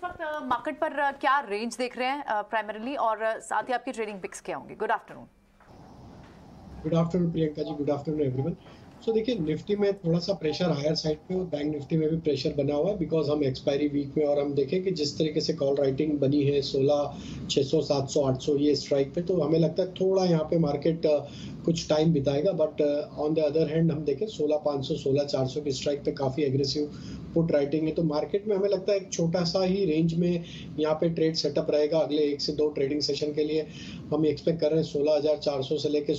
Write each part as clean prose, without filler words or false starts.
वक्त मार्केट पर क्या रेंज देख रहे हैं प्राइमरीली, और साथ ही आपकी ट्रेडिंग पिक्स क्या होंगे? Good afternoon. Good afternoon Priyanka ji, good afternoon everyone. So देखिए, निफ्टी में थोड़ा सा प्रेशर हायर साइड पे और बैंक निफ्टी में भी प्रेशर बना हुआ है बिकॉज हम एक्सपायरी वीक में और हम देखें कि जिस तरीके से कॉल राइटिंग बनी है 16,600, 700, 800 ये स्ट्राइक पे, तो हमें लगता है थोड़ा यहाँ पे मार्केट कुछ टाइम बिताएगा। But on the other hand हम देखें 16,500, 16,400 की स्ट्राइक पे काफ़ी एग्रेसिव पुट राइटिंग है, तो मार्केट में हमें लगता है एक छोटा सा ही रेंज में यहाँ पे ट्रेड सेटअप रहेगा अगले 1 से 2 ट्रेडिंग सेशन के लिए। हम एक्सपेक्ट कर रहे हैं 16,400 से लेकर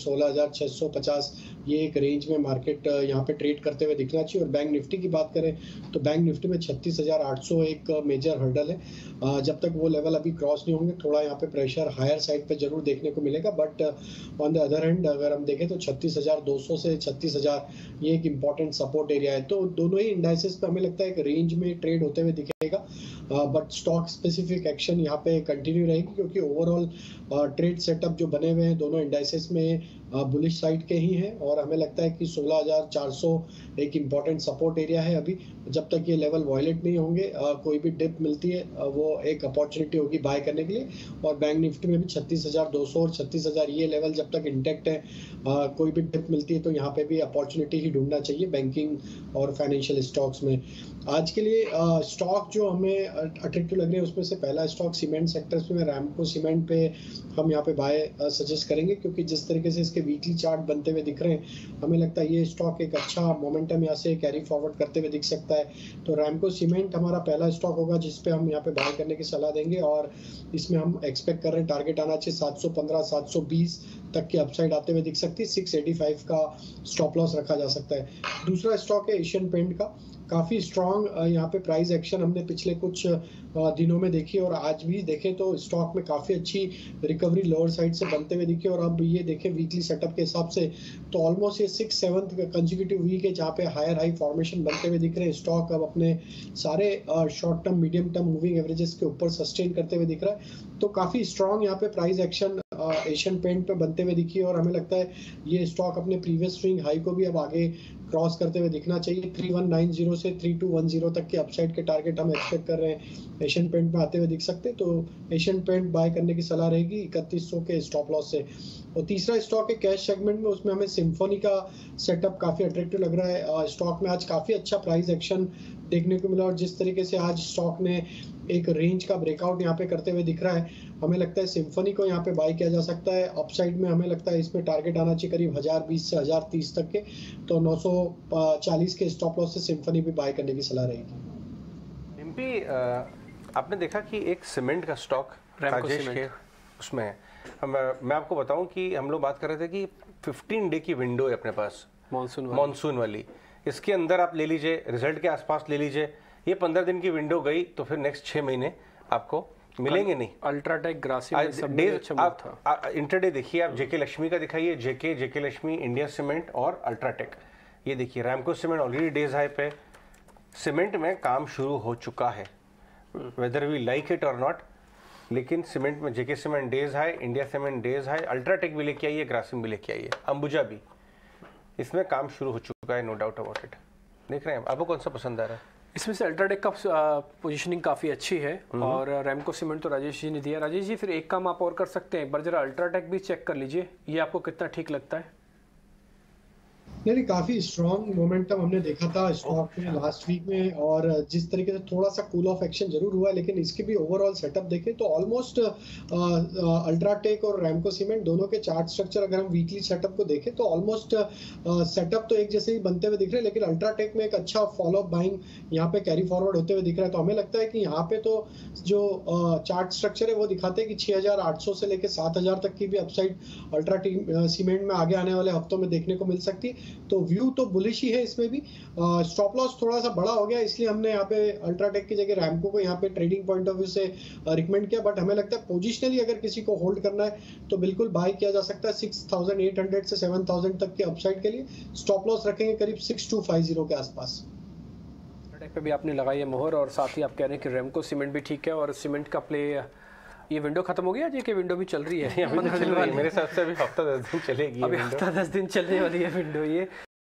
16,650 ये एक रेंज में मार्केट यहाँ पे ट्रेड करते हुए दिखना चाहिए। और बैंक निफ्टी की बात करें तो बैंक निफ्टी में 36,800 एक मेजर हर्डल है। जब तक वो लेवल अभी क्रॉस नहीं होंगे थोड़ा यहाँ पे प्रेशर हायर साइड पे जरूर देखने को मिलेगा। But on the other hand अगर हम देखें तो 36,200 से 36,000 ये एक इम्पॉर्टेंट सपोर्ट एरिया है। तो दोनों ही इंडाइसेस पे हमें लगता है एक रेंज में ट्रेड होते हुए दिखेगा। बट स्टॉक स्पेसिफिक एक्शन यहाँ पे कंटिन्यू रहेगी क्योंकि ओवरऑल ट्रेड सेटअप जो बने हुए हैं दोनों इंडाइसेस में बुलिश साइड के ही हैं। और हमें लगता है कि 16,400 एक इम्पॉर्टेंट सपोर्ट एरिया है। अभी जब तक ये लेवल वायलेट नहीं होंगे कोई भी डिप मिलती है वो एक अपॉर्चुनिटी होगी बाय करने के लिए। और बैंक निफ्टी में भी 36,200 और 36,000 ये लेवल जब तक इंटैक्ट है कोई भी डिप मिलती है तो यहाँ पे भी अपॉर्चुनिटी ही ढूंढना चाहिए बैंकिंग और फाइनेंशियल स्टॉक्स में। आज के लिए स्टॉक जो हमें अट्रैक्टिव लग रहे हैं उसमें से पहला स्टॉक सीमेंट सेक्टर्स में रैमको सीमेंट पे हम यहाँ पे बाय सजेस्ट करेंगे क्योंकि जिस तरीके से इसके वीकली चार्ट बनते हुए दिख रहे हैं हमें लगता है ये स्टॉक एक अच्छा मोमेंटम यहाँ से कैरी फॉरवर्ड करते हुए दिख सकता है। तो रैमको सीमेंट हमारा पहला स्टॉक होगा जिसपे हम यहाँ पे बाय करने की सलाह देंगे और इसमें हम एक्सपेक्ट कर रहे हैं टारगेट आना चाहिए 715, 720 तक की अपसाइड आते हुए दिख सकती है। 685 का स्टॉप लॉस रखा जा सकता है। दूसरा स्टॉक है एशियन पेंट का। काफ़ी स्ट्रॉन्ग यहाँ पे प्राइस एक्शन हमने पिछले कुछ दिनों में देखी और आज भी देखें तो स्टॉक में काफ़ी अच्छी रिकवरी लोअर साइड से बनते हुए दिखी। और अब ये देखें वीकली सेटअप के हिसाब से तो ऑलमोस्ट ये 6-7 कंसेक्यूटिव वीक है जहाँ पे हायर हाई फॉर्मेशन बनते हुए दिख रहे हैं। स्टॉक अब अपने सारे short term medium term moving averages के ऊपर सस्टेन करते हुए दिख रहा है। तो काफ़ी स्ट्रॉन्ग यहाँ पे प्राइस एक्शन एशियन पेंट पे बनते हुए दिखी और हमें लगता है ये स्टॉक अपने प्रीवियस स्विंग हाई को भी अब आगे क्रॉस करते हुए दिखना चाहिए। 3190 से 3210 तक के अपसाइड के टारगेट हम एक्सपेक्ट कर रहे हैं एशियन पेंट में आते हुए दिख सकते हैं। तो एशियन पेंट बाय करने की सलाह रहेगी 3100 के स्टॉप लॉस से। और तीसरा स्टॉक है कैश सेगमेंट में, उसमें हमें सिम्फनी का सेटअप काफ़ी अट्रैक्टिव लग रहा है। स्टॉक में आज काफ़ी अच्छा प्राइस एक्शन देखने को मिला और जिस तरीके से आज स्टॉक ने एक रेंज का ब्रेकआउट यहाँ पे करते हुए दिख रहा है हमें लगता है सिम्फनी को यहाँ पे बाय किया जा सकता है। अपसाइड में हमें लगता है इसमें टारगेट आना चाहिए करीब 1020 से 1030 तक के। तो 940 के स्टॉप लॉस से सिम्फनी भी बाय करने की सलाह रहेगी। डिम्पी, आपने देखा कि एक सीमेंट का स्टॉक राजेश के उसमें मैं आपको बताऊं कि हम लोग बात कर रहे थे कि 15 डे की विंडो है अपने पास मॉनसून वाली। इसके अंदर आप ले लीजिए, रिजल्ट के आसपास ले लीजिए, ये 15 दिन की विंडो गई तो फिर नेक्स्ट 6 महीने आपको मिलेंगे नहीं। अल्ट्राटेक ग्रासिम सब में अच्छा मूव था। इंटरडे देखिए आप, जेके लक्ष्मी का दिखाइए, जेके लक्ष्मी, इंडिया सीमेंट और अल्ट्राटेक। ये देखिए Ramco cement already days high पे। सीमेंट में काम शुरू हो चुका है whether we like it or not, लेकिन सीमेंट में JK cement days high, India cement days high, UltraTech भी लेके आइए, ग्रासिम भी लेके आइए, अंबुजा भी, इसमें काम शुरू हो चुका है, नो डाउट अबाउट इट। देख रहे हैं आपको कौन सा पसंद आ रहा है? इसमें से अल्ट्राटेक का पोजीशनिंग काफ़ी अच्छी है और रैमको सीमेंट तो राजेश जी ने दिया। राजेश जी फिर एक काम आप और कर सकते हैं, एक बार जरा अल्ट्राटेक भी चेक कर लीजिए, ये आपको कितना ठीक लगता है। नहीं, काफी स्ट्रॉन्ग मोमेंटम हमने देखा था स्टॉक में लास्ट वीक में और जिस तरीके से थोड़ा सा कूल ऑफ एक्शन जरूर हुआ है लेकिन इसके भी ओवरऑल सेटअप देखें तो ऑलमोस्ट अल्ट्राटेक और रैमको सीमेंट दोनों के चार्ट स्ट्रक्चर अगर हम वीकली सेटअप को देखें तो ऑलमोस्ट सेटअप तो एक जैसे ही बनते हुए दिख रहे हैं लेकिन अल्ट्राटेक में एक अच्छा फॉलो अप बाइंग यहाँ पे कैरी फॉरवर्ड होते हुए दिख रहा है। तो हमें लगता है कि यहाँ पे तो जो चार्ट स्ट्रक्चर है वो दिखाते हैं कि 6,800 से लेकर 7,000 तक की भी अपसाइड अल्ट्राटेक सीमेंट में आगे आने वाले हफ्तों में देखने को मिल सकती है। तो व्यू तो बुलिश ही है इसमें भी। स्टॉप लॉस थोड़ा सा बड़ा हो गया इसलिए हमने यहाँ पे अल्ट्राटेक की जगह रैमको को यहाँ पे ट्रेडिंग पॉइंट ऑफ व्यू से रिकमेंड किया। बट हमें लगता है पोजिशनली अगर किसी को होल्ड करना है तो बिल्कुल बाय किया जा सकता है 6,800 से 7,000 तक के अपसाइड के लिए। स्टॉप लॉस रखेंगे करीब 6,250 के आसपास। पे भी आपने लगाई है मोहर और साथ ही आप कह रहे हैं कि रैमको सीमेंट भी ठीक है और सीमेंट का प्ले। ये विंडो खत्म हो गया जी, कि विंडो भी चल रही है? मेरे हिसाब से अभी हफ्ता 10 दिन चलेगी। अभी हफ्ता 10 दिन चलने वाली है विंडो ये।